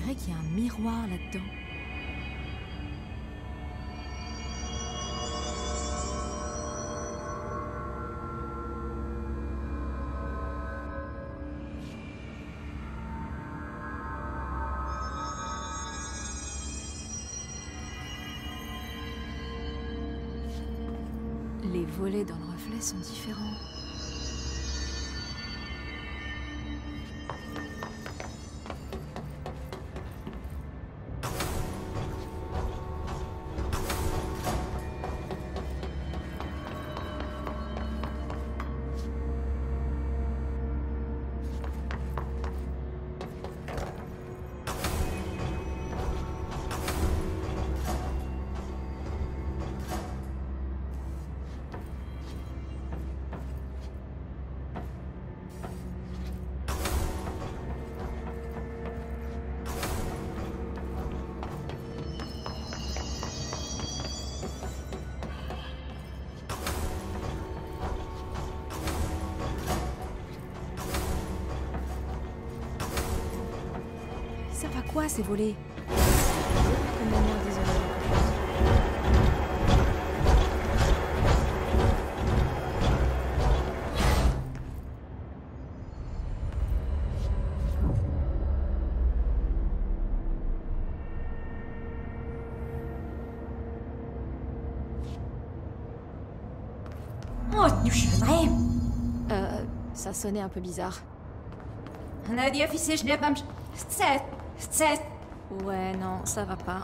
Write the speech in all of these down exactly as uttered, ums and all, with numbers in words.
dirait qu'il y a un miroir là-dedans. Les volets dans le reflet sont différents. Ça va quoi ces volets? Comme la mère des oreilles. Oh, du chevreuil. Euh, ça sonnait un peu bizarre. Надя, офисеш не памш. Сцет, сцет. Ouais, non, ça va pas.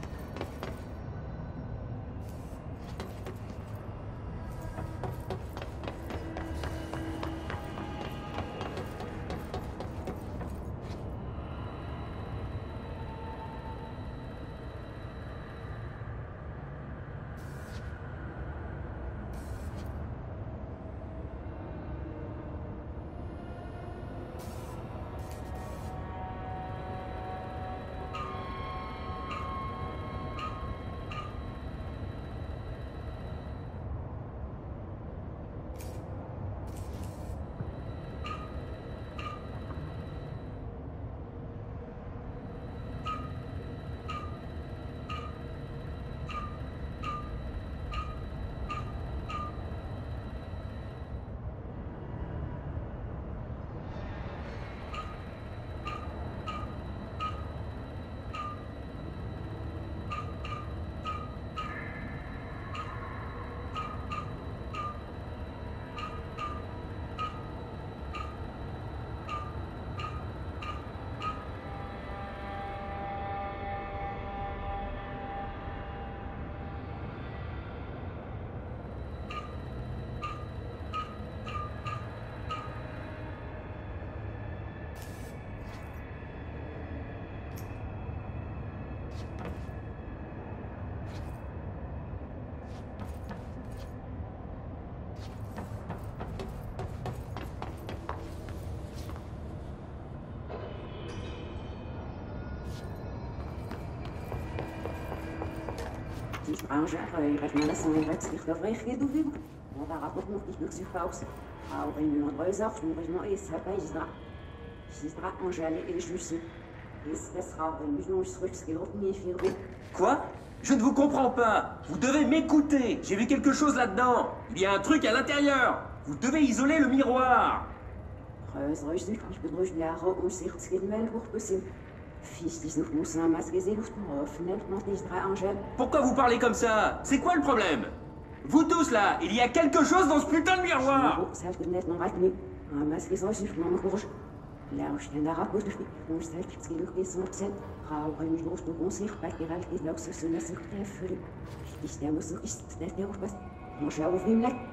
Die Branche erreicht man das in letztlich verweichert du wie. Und da rapport noch nicht durch sich raus. Aber in une autre heure, je me réjouis et ça paye, je dirais. Je dirais, Angèle et je suis. Et ce sera une vision, je serai ce qu'il retenait, Philippe. Quoi? Je ne vous comprends pas. Vous devez m'écouter. J'ai vu quelque chose là-dedans. Il y a un truc à l'intérieur. Vous devez isoler le miroir. Reus, reus, du ich bedrüge la robe, und sich das geht mal hoch possible. Fils, die noch muss ein Maske sehen, Luft öffnen, macht nicht drei Angèle. Pourquoi vous parlez comme ça? C'est quoi le problème? Vous tous là, il y a quelque chose dans ce putain de miroir. Ça fait net non rate nicht. Un masque sans suffre, maman courage. Là, je tiens à rapporter, je suis celle qui le fait son cent. Rauch, une grosse concert, pas qu'il râle, qu'il a aussi ce laisse très furieux. Ich der muss so ist, das der aufpasst. Mon chat ouvre une lettre.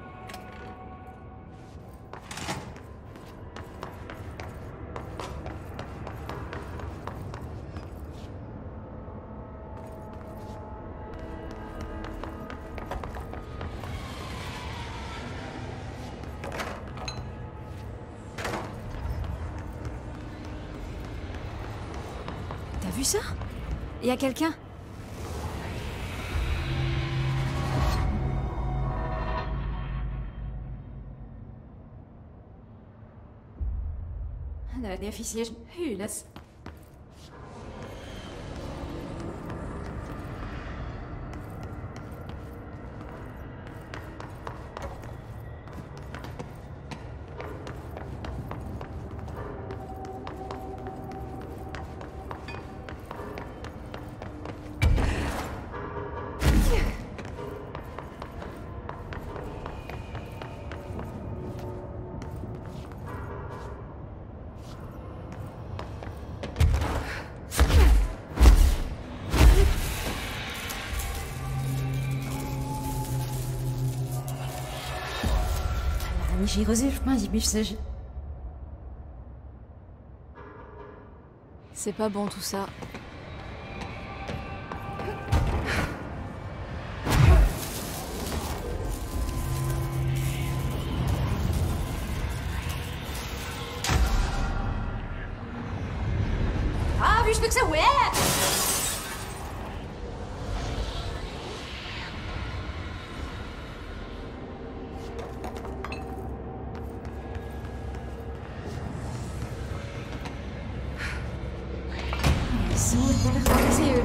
T'as vu ça? Il y a quelqu'un? Надя, офисеш. Hüles. j'ai reçu, je pense, il je... C'est pas bon tout ça. Ah, vu je peux que ça, ouais! C'est eux.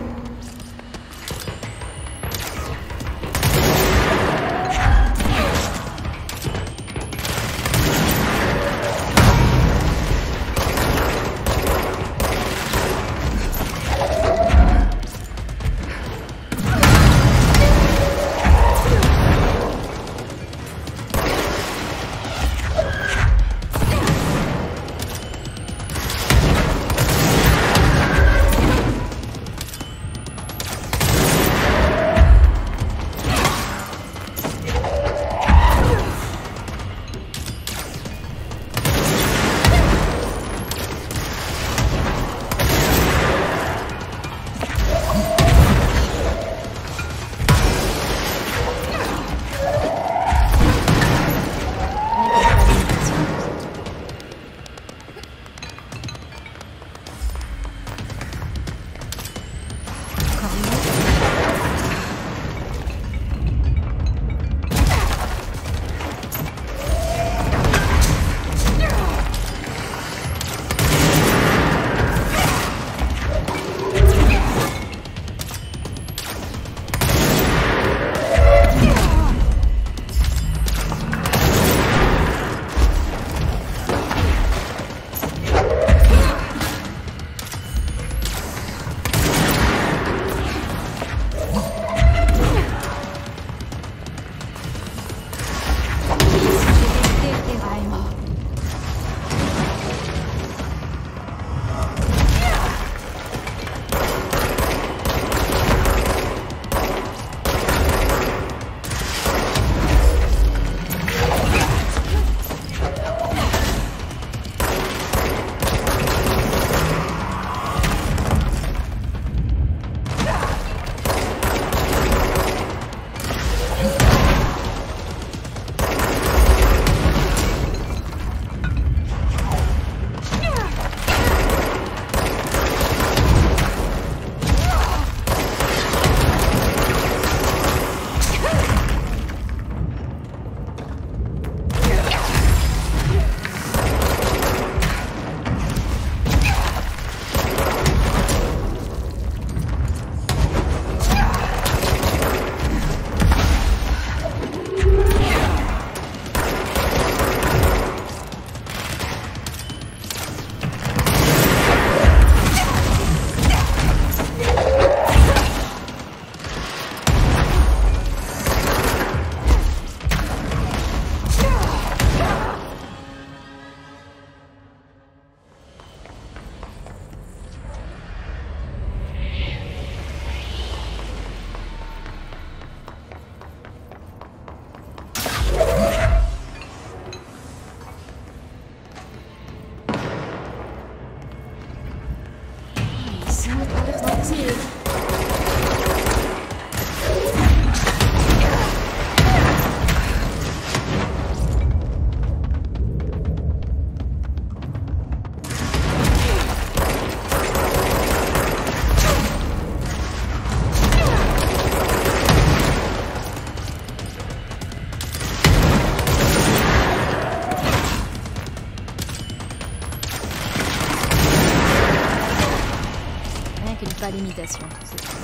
Pas l'imitation, c'est tout.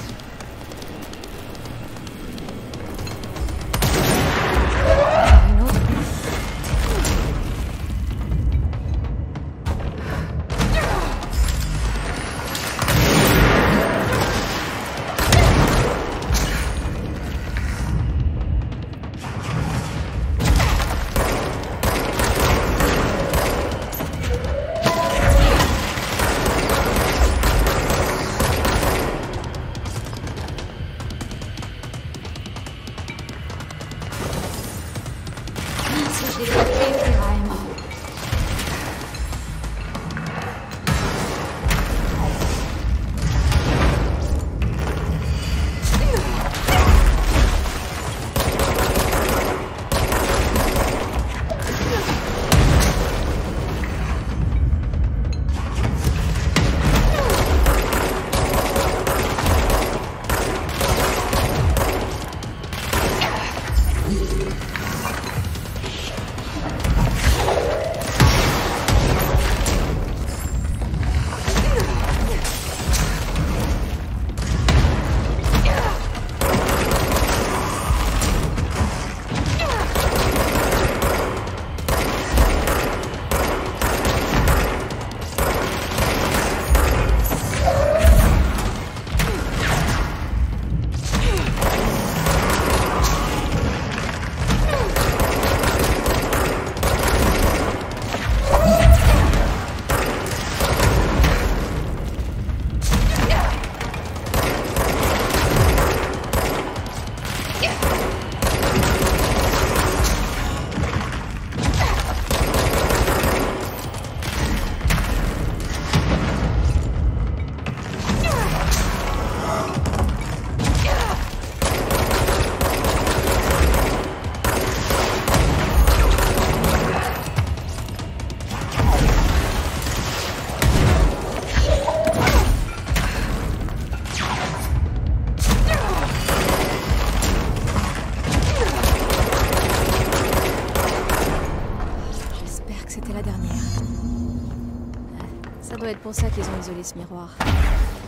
Une autre. pour ça qu'ils ont isolé ce miroir.